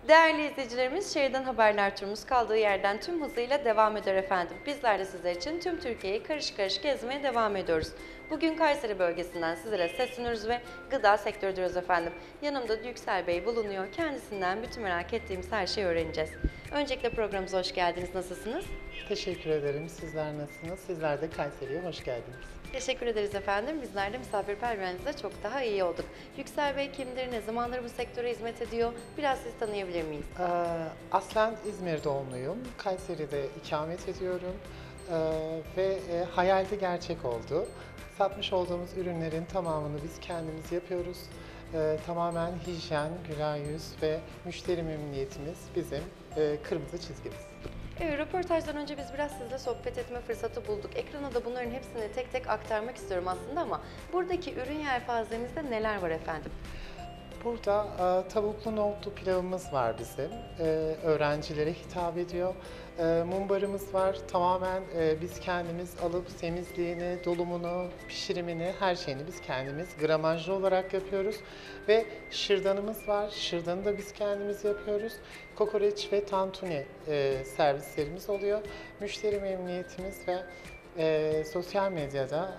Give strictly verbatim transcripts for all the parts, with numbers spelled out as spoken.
Değerli izleyicilerimiz, Şehirden Haberler turumuz kaldığı yerden tüm hızıyla devam ediyor efendim. Bizler de sizler için tüm Türkiye'yi karış karış gezmeye devam ediyoruz. Bugün Kayseri bölgesinden sizlere sesleniyoruz ve gıda sektörü diyoruz efendim. Yanımda Yüksel Bey bulunuyor. Kendisinden bütün merak ettiğimiz her şeyi öğreneceğiz. Öncelikle programımıza hoş geldiniz. Nasılsınız? Teşekkür ederim. Sizler nasılsınız? Sizler de Kayseri'ye hoş geldiniz. Teşekkür ederiz efendim. Bizler de misafirperverliğinizde çok daha iyi olduk. Yüksel Bey kimdir, ne zamandır bu sektöre hizmet ediyor? Biraz sizi tanıyabilir miyiz? Ee, aslen İzmir doğumluyum. Kayseri'de ikamet ediyorum. Ee, ve e, hayalde gerçek oldu. Satmış olduğumuz ürünlerin tamamını biz kendimiz yapıyoruz. Ee, tamamen hijyen, güler yüz ve müşteri memnuniyetimiz bizim e, kırmızı çizgimiz. Evet, röportajdan önce biz biraz sizle sohbet etme fırsatı bulduk. Ekrana da bunların hepsini tek tek aktarmak istiyorum aslında ama buradaki ürün yelpazemizde neler var efendim? Burada e, tavuklu nohutlu pilavımız var bizim. E, öğrencilere hitap ediyor. E, mumbarımız var. Tamamen e, biz kendimiz alıp temizliğini, dolumunu, pişirimini, her şeyini biz kendimiz gramajlı olarak yapıyoruz. Ve şırdanımız var. Şırdanı da biz kendimiz yapıyoruz. Kokoreç ve tantuni e, servislerimiz oluyor. Müşteri memnuniyetimiz ve e, sosyal medyada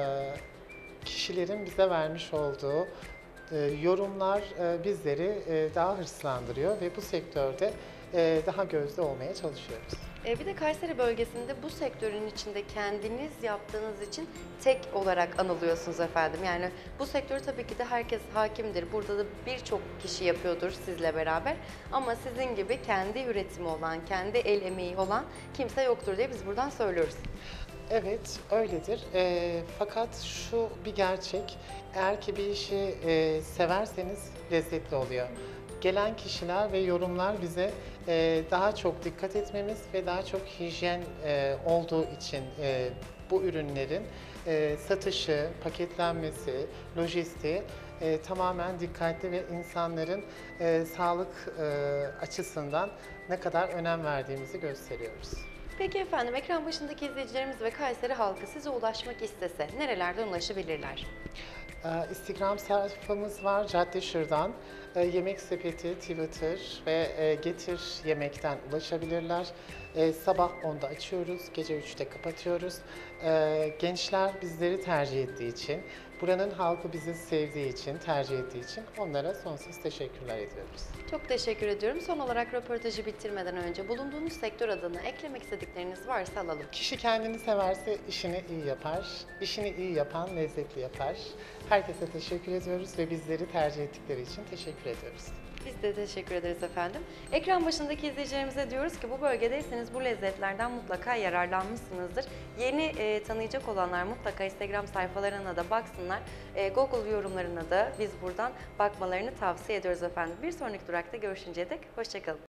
e, kişilerin bize vermiş olduğu e, yorumlar e, bizleri e, daha hırslandırıyor ve bu sektörde e, daha gözde olmaya çalışıyoruz. E, bir de Kayseri bölgesinde bu sektörün içinde kendiniz yaptığınız için tek olarak anılıyorsunuz efendim. Yani bu sektör tabii ki de herkes hakimdir. Burada da birçok kişi yapıyordur sizle beraber. Ama sizin gibi kendi üretimi olan, kendi el emeği olan kimse yoktur diye biz buradan söylüyoruz. Evet, öyledir. E, fakat şu bir gerçek, eğer ki bir işi e, severseniz lezzetli oluyor. Gelen kişiler ve yorumlar bize e, daha çok dikkat etmemiz ve daha çok hijyen e, olduğu için e, bu ürünlerin e, satışı, paketlenmesi, lojistiği e, tamamen dikkatli ve insanların e, sağlık e, açısından ne kadar önem verdiğimizi gösteriyoruz. Peki efendim, ekran başındaki izleyicilerimiz ve Kayseri halkı size ulaşmak istese nerelerden ulaşabilirler? Ee, Instagram sayfamız var, Cadde Şırdan. Ee, Yemek Sepeti, Twitter ve e, Getir Yemek'ten ulaşabilirler. Ee, Sabah onda açıyoruz, gece üçte kapatıyoruz. Ee, Gençler bizleri tercih ettiği için, buranın halkı bizi sevdiği için, tercih ettiği için onlara sonsuz teşekkürler ediyoruz. Çok teşekkür ediyorum. Son olarak röportajı bitirmeden önce bulunduğunuz sektör adına eklemek istedikleriniz varsa alalım. Kişi kendini severse işini iyi yapar, işini iyi yapan lezzetli yapar. Herkese teşekkür ediyoruz ve bizleri tercih ettikleri için teşekkür ediyoruz. Biz de teşekkür ederiz efendim. Ekran başındaki izleyicilerimize diyoruz ki bu bölgedeyseniz bu lezzetlerden mutlaka yararlanmışsınızdır. Yeni e, tanıyacak olanlar mutlaka Instagram sayfalarına da baksınlar. E, Google yorumlarına da biz buradan bakmalarını tavsiye ediyoruz efendim. Bir sonraki durakta görüşünceye dek hoşça kalın.